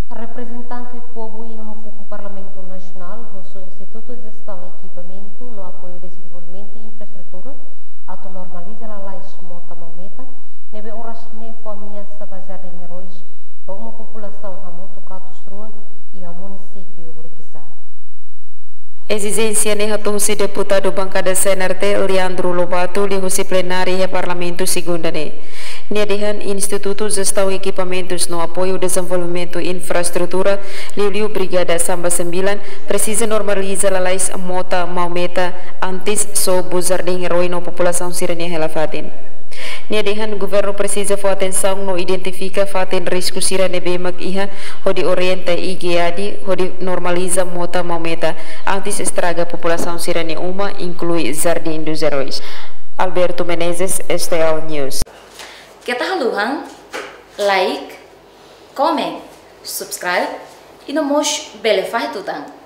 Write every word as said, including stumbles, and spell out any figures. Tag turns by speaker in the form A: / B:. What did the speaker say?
A: Representante do povo e o Parlamento Nacional, o Instituto de Gestão e Equipamento no apoio ao desenvolvimento e infraestrutura, autonormaliza a lei mota maumeta, nebe horas ne família sabajada em heróis, uma população a muito catustrua e ao município Lequissá.
B: Exigência ne hatusi deputado bancada C N R T Leandro Lobato li husi plenária e Parlamento segunda ne. Niadihan Instituto Gestão e Equipamentos no apoio ao desenvolvimento e infraestrutura Liu Brigada Samba sembilan precisa normalizar a lei mota maumeta antes so buzarding heroi no população sirania helafatin. Niadihan governo precisa for atenção no identifica fatin risco sirane bemak iha hodi orienta igiadi hodi normaliza mota maumeta antes estraga população sirania uma inclui Jardim dos Heróis. Alberto Menezes, S T L News.
C: Kita haluhan, like, comment, subscribe e no mos belefai tutang.